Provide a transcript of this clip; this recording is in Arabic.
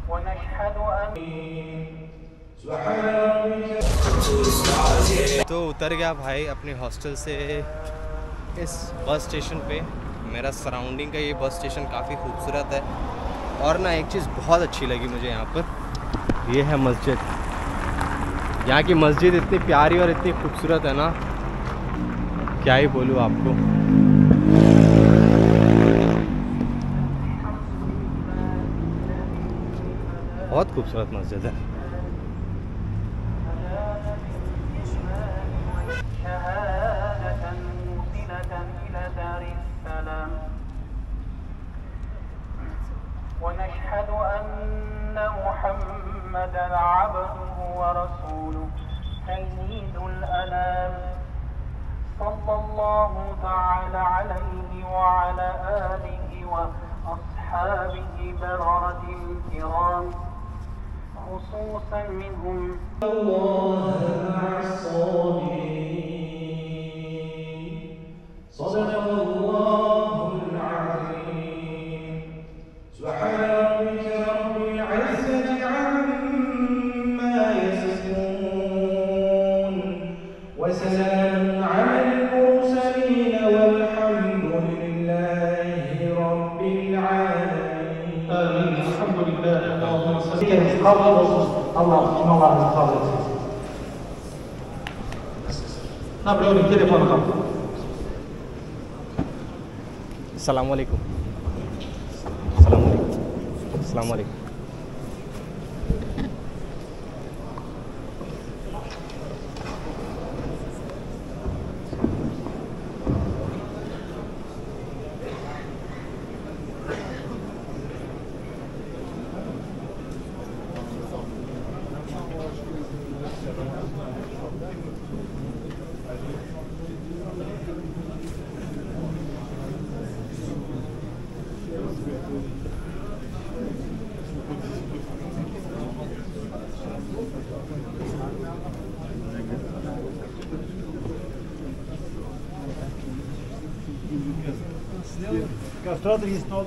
तो उतर गया भाई अपने हॉस्टल से इस बस स्टेशन पे। मेरा सराउंडिंग का ये बस स्टेशन काफ़ी खूबसूरत है। और ना एक चीज़ बहुत अच्छी लगी मुझे यहाँ पर, ये है मस्जिद। यहाँ की मस्जिद इतनी प्यारी और इतनी खूबसूरत है ना, क्या ही बोलूँ आपको। बहुत खूबसूरत मस्जिद है। ونشهد أن محمدًا عبده ورسوله سيد الأنام صلى الله تعالى عليه وعلى آله وأصحابه بررة الكرام خصوصا منهم الله مع الصابرين صدق الله العظيم سبحان ربك رب العزة عما يصفون وسلام على المرسلين والحمد لله رب العالمين. آمين. الحمد لله. اللهم صل Allah uploading telephone call. Assalamualaikum. Assalamualaikum. Castrado e isso,